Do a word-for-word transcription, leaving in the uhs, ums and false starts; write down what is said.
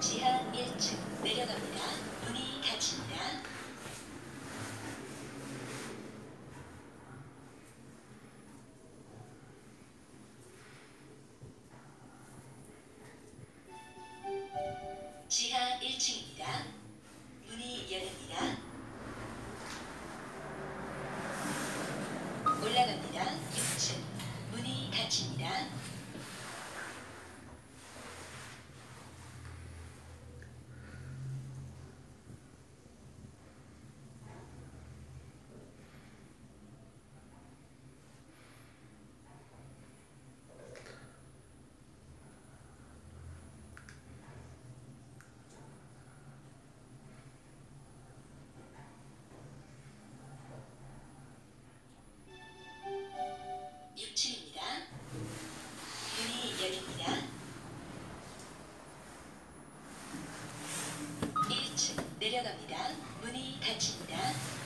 지하 일 층 내려갑니다. 문이 닫힙니다. 지하 일 층입니다. 문이 열립니다. 올라갑니다. 육 층 문이 닫힙니다. 육 층입니다. 문이 열립니다. 일 층 내려갑니다. 문이 닫힙니다.